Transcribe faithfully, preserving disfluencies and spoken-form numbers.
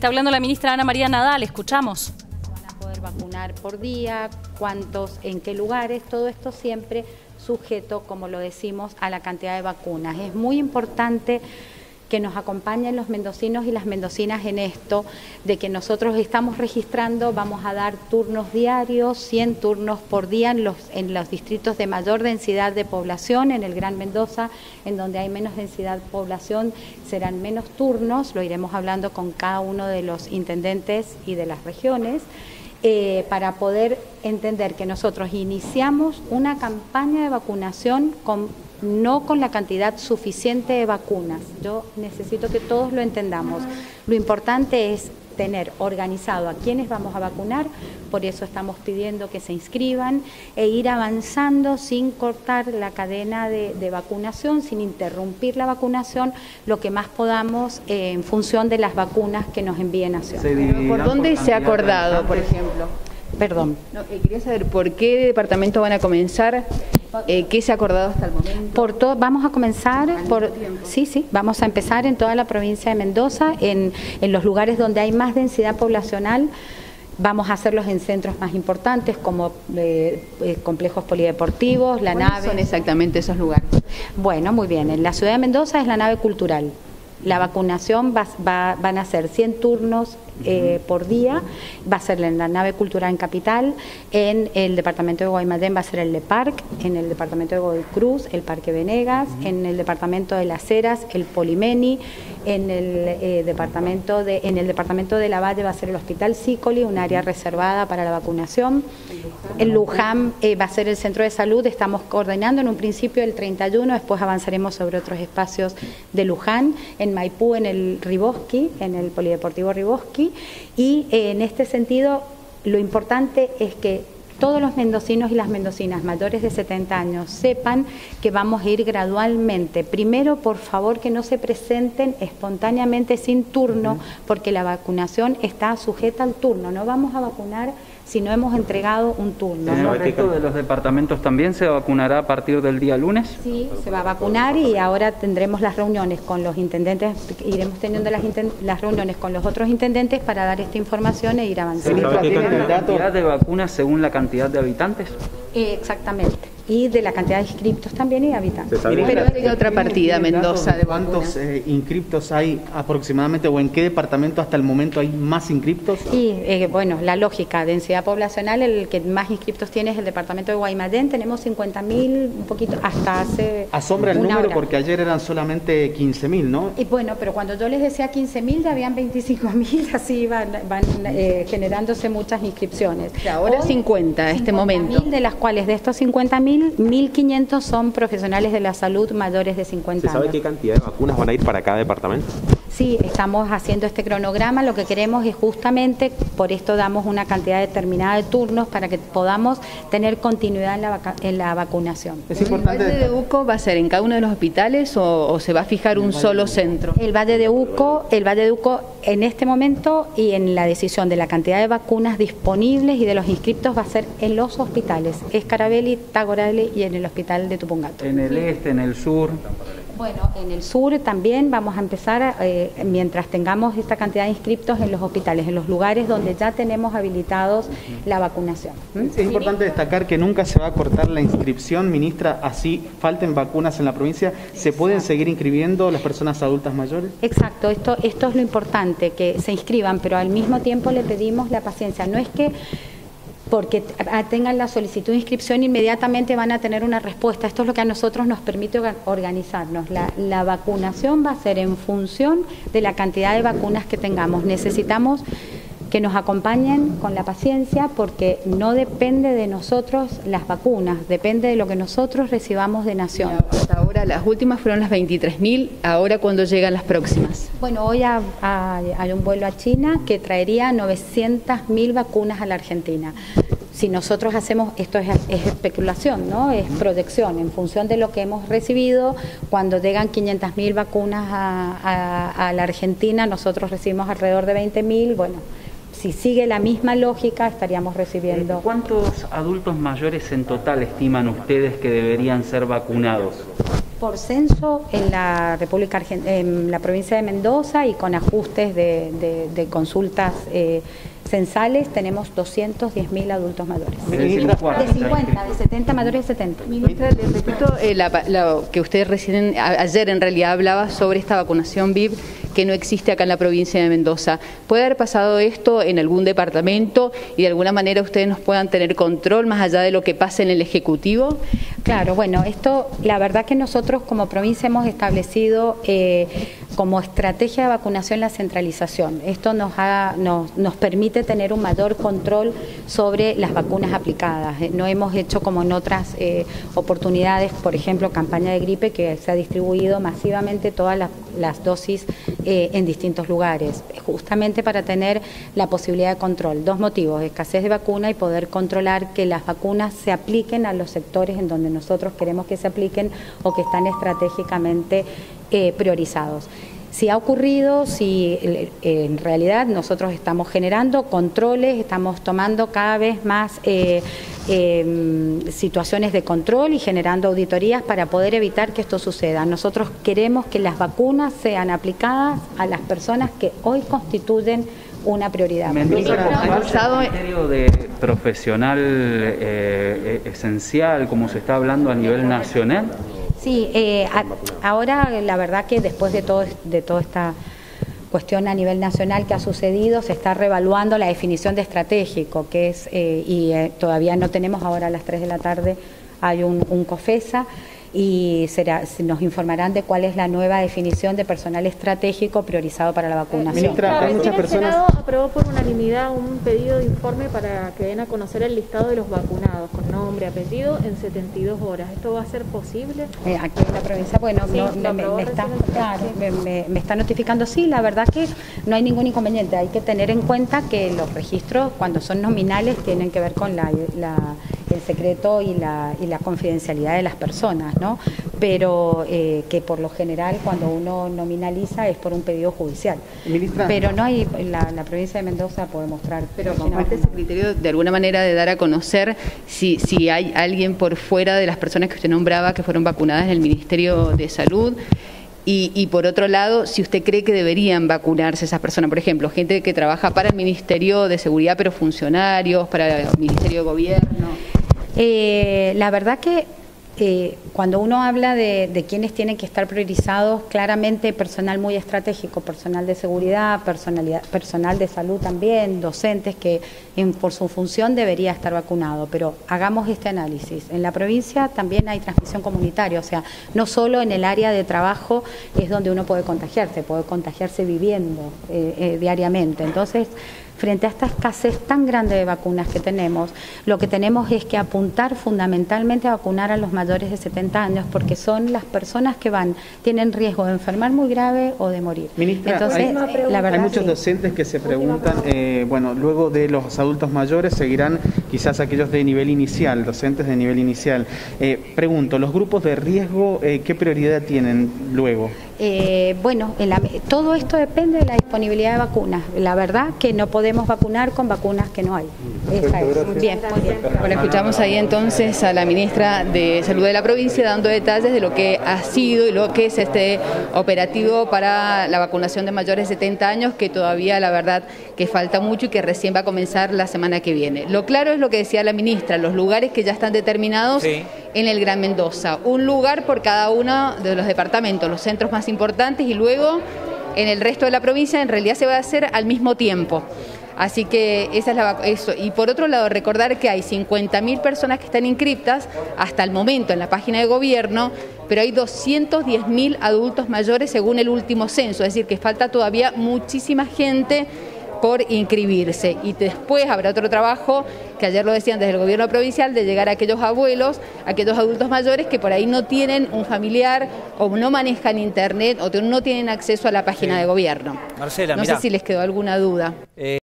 Está hablando la ministra Ana María Nadal, escuchamos. Van a poder vacunar por día, cuántos, en qué lugares, todo esto siempre sujeto, como lo decimos, a la cantidad de vacunas. Es muy importante que nos acompañen los mendocinos y las mendocinas en esto, de que nosotros estamos registrando, vamos a dar turnos diarios, cien turnos por día en los, en los distritos de mayor densidad de población, en el Gran Mendoza, en donde hay menos densidad de población, serán menos turnos, lo iremos hablando con cada uno de los intendentes y de las regiones, eh, para poder entender que nosotros iniciamos una campaña de vacunación con no con la cantidad suficiente de vacunas. Yo necesito que todos lo entendamos. Lo importante es tener organizado a quienes vamos a vacunar, por eso estamos pidiendo que se inscriban e ir avanzando sin cortar la cadena de, de vacunación, sin interrumpir la vacunación, lo que más podamos eh, en función de las vacunas que nos envíe Nación. ¿Por dónde se ha acordado, por ejemplo? Perdón. No, eh, quería saber por qué departamento van a comenzar, eh, qué se ha acordado hasta el momento. Por todo, vamos a comenzar por, sí, sí, vamos a empezar en toda la provincia de Mendoza, en, en los lugares donde hay más densidad poblacional. Vamos a hacerlos en centros más importantes como eh, eh, complejos polideportivos, la nave. ¿Cuáles son exactamente esos lugares? Bueno, muy bien. En la ciudad de Mendoza es la nave cultural. La vacunación va, va, van a ser cien turnos eh, por día, va a ser en la nave cultural en Capital, en el departamento de Guaymallén va a ser el Leparc, en el departamento de Godoy Cruz, el Parque Venegas, uh-huh. en el departamento de Las Heras, el Polimeni, en el, eh, departamento de, en el departamento de La Valle va a ser el Hospital Sicoli, un área reservada para la vacunación. En Luján eh, va a ser el centro de salud, estamos coordinando en un principio el treinta y uno, después avanzaremos sobre otros espacios de Luján, en Maipú, en el Riboski, en el Polideportivo Riboski, y eh, en este sentido lo importante es que todos los mendocinos y las mendocinas mayores de setenta años sepan que vamos a ir gradualmente. Primero, por favor, que no se presenten espontáneamente sin turno, porque la vacunación está sujeta al turno. No vamos a vacunar si no hemos entregado un turno. ¿En el resto de los departamentos también se vacunará a partir del día lunes? Sí, se va a vacunar y ahora tendremos las reuniones con los intendentes, iremos teniendo las, las reuniones con los otros intendentes para dar esta información e ir avanzando. ¿Tienen la cantidad de vacunas según la cantidad de habitantes? Eh, exactamente. Y de la cantidad de inscriptos también y habitantes. Pero hay otra partida, Mendoza, de ¿Cuántos eh, inscriptos hay aproximadamente o en qué departamento hasta el momento hay más inscriptos? Y eh, bueno, la lógica, densidad poblacional, el que más inscriptos tiene es el departamento de Guaymallén, tenemos cincuenta mil, un poquito, hasta hace Asombra el número hora. Porque ayer eran solamente quince mil, ¿no? Y bueno, pero cuando yo les decía quince mil, ya habían veinticinco mil, así van, van eh, generándose muchas inscripciones. Y ahora Hoy, cincuenta, este momento. De las cuales de estos cincuenta mil, mil quinientos son profesionales de la salud mayores de cincuenta años. ¿Se sabe qué cantidad de vacunas van a ir para cada departamento? Sí, estamos haciendo este cronograma, lo que queremos es justamente, por esto damos una cantidad determinada de turnos para que podamos tener continuidad en la, vaca en la vacunación. Es importante. ¿El Valle de Uco va a ser en cada uno de los hospitales o, o se va a fijar un solo centro? El Valle de Uco, el Valle de Uco en este momento y en la decisión de la cantidad de vacunas disponibles y de los inscriptos va a ser en los hospitales, Escarabelli, Tagorale y en el hospital de Tupungato. En el este, en el sur. Bueno, en el sur también vamos a empezar, eh, mientras tengamos esta cantidad de inscriptos en los hospitales, en los lugares donde ya tenemos habilitados la vacunación. ¿Mm? Es importante destacar que nunca se va a cortar la inscripción, ministra, así falten vacunas en la provincia, ¿se pueden seguir inscribiendo las personas adultas mayores? Exacto, esto, esto es lo importante, que se inscriban, pero al mismo tiempo le pedimos la paciencia, no es que porque tengan la solicitud de inscripción inmediatamente van a tener una respuesta. Esto es lo que a nosotros nos permite organizarnos. La, la vacunación va a ser en función de la cantidad de vacunas que tengamos. Necesitamos que nos acompañen con la paciencia porque no depende de nosotros las vacunas, depende de lo que nosotros recibamos de Nación. Hasta ahora las últimas fueron las veintitrés mil, ahora ¿cuándo llegan las próximas? Bueno, hoy ha, ha, hay un vuelo a China que traería novecientas mil vacunas a la Argentina. Si nosotros hacemos, esto es, es especulación, ¿no? Es proyección, en función de lo que hemos recibido, cuando llegan quinientas mil vacunas a, a, a la Argentina, nosotros recibimos alrededor de veinte mil, bueno, si sigue la misma lógica estaríamos recibiendo... ¿Cuántos adultos mayores en total estiman ustedes que deberían ser vacunados? Por censo en la República Argentina, en la provincia de Mendoza, y con ajustes de, de, de consultas eh, censales, tenemos doscientos diez mil adultos mayores. Ministra, De cincuenta, de setenta mayores de setenta. Ministra, le repito eh, la, la, que usted recién, a, ayer en realidad hablaba sobre esta vacunación V I P que no existe acá en la provincia de Mendoza. ¿Puede haber pasado esto en algún departamento y de alguna manera ustedes nos puedan tener control más allá de lo que pase en el Ejecutivo? Claro, bueno, esto, la verdad que nosotros como provincia hemos establecido eh, como estrategia de vacunación la centralización. Esto nos, ha, nos, nos permite tener un mayor control sobre las vacunas aplicadas. No hemos hecho como en otras eh, oportunidades, por ejemplo, campaña de gripe, que se ha distribuido masivamente todas las, las dosis eh, en distintos lugares, justamente para tener la posibilidad de control. Dos motivos: escasez de vacuna y poder controlar que las vacunas se apliquen a los sectores en donde nosotros queremos que se apliquen o que están estratégicamente eh, priorizados. Si ha ocurrido, si eh, en realidad nosotros estamos generando controles, estamos tomando cada vez más eh, eh, situaciones de control y generando auditorías para poder evitar que esto suceda. Nosotros queremos que las vacunas sean aplicadas a las personas que hoy constituyen una prioridad. Ministra, ¿hay un criterio de profesional eh, esencial, como se está hablando a nivel nacional? Sí, eh, a, ahora la verdad que después de todo de toda esta cuestión a nivel nacional que ha sucedido, se está reevaluando la definición de estratégico, que es, eh, y eh, todavía no tenemos, ahora a las tres de la tarde hay un, un COFESA, y será, nos informarán de cuál es la nueva definición de personal estratégico priorizado para la vacunación. Ministra, hay muchas personas... El Senado aprobó por unanimidad un pedido de informe para que den a conocer el listado de los vacunados con nombre, apellido, en setenta y dos horas. ¿Esto va a ser posible? Eh, aquí en la provincia, bueno, sí, no, me, me, me, está, claro, me, me, me está notificando, sí, la verdad que no hay ningún inconveniente. Hay que tener en cuenta que los registros, cuando son nominales, tienen que ver con la... la el secreto y la, y la confidencialidad de las personas, ¿no? Pero eh, que por lo general cuando uno nominaliza es por un pedido judicial. Ministra. Pero no hay, la, la provincia de Mendoza puede mostrar. Pero comparte ese criterio de alguna manera de dar a conocer si, si hay alguien por fuera de las personas que usted nombraba que fueron vacunadas en el Ministerio de Salud. Y, y por otro lado, si usted cree que deberían vacunarse esas personas, por ejemplo, gente que trabaja para el Ministerio de Seguridad, pero funcionarios, para el Ministerio de Gobierno. Eh, la verdad que eh, cuando uno habla de, de quienes tienen que estar priorizados, claramente personal muy estratégico, personal de seguridad, personalidad, personal de salud también, docentes que en, por su función debería estar vacunado, pero hagamos este análisis. En la provincia también hay transmisión comunitaria, o sea, no solo en el área de trabajo es donde uno puede contagiarse, puede contagiarse viviendo eh, eh, diariamente. Entonces, frente a esta escasez tan grande de vacunas que tenemos, lo que tenemos es que apuntar fundamentalmente a vacunar a los mayores de setenta años, porque son las personas que van, tienen riesgo de enfermar muy grave o de morir. Ministra, Entonces, hay, la verdad, hay muchos sí. docentes que se preguntan, eh, bueno, luego de los adultos mayores seguirán quizás aquellos de nivel inicial, docentes de nivel inicial. Eh, pregunto, ¿los grupos de riesgo eh, qué prioridad tienen luego? Eh, bueno, en la, todo esto depende de la disponibilidad de vacunas. La verdad que no podemos vacunar con vacunas que no hay. Esa es. Muy bien, muy bien. Bueno, escuchamos ahí entonces a la ministra de Salud de la provincia dando detalles de lo que ha sido y lo que es este operativo para la vacunación de mayores de setenta años, que todavía la verdad que falta mucho y que recién va a comenzar la semana que viene. Lo claro es lo que decía la ministra, los lugares que ya están determinados sí. en el Gran Mendoza. Un lugar por cada uno de los departamentos, los centros más importantes, y luego en el resto de la provincia en realidad se va a hacer al mismo tiempo. Así que esa es la eso. Y por otro lado, recordar que hay cincuenta mil personas que están inscriptas hasta el momento en la página de gobierno, pero hay doscientos diez mil adultos mayores según el último censo, es decir, que falta todavía muchísima gente por inscribirse. Y después habrá otro trabajo, que ayer lo decían desde el gobierno provincial, de llegar a aquellos abuelos, a aquellos adultos mayores que por ahí no tienen un familiar o no manejan internet o no tienen acceso a la página sí. de gobierno. Marcela, no mirá. sé si les quedó alguna duda. Eh...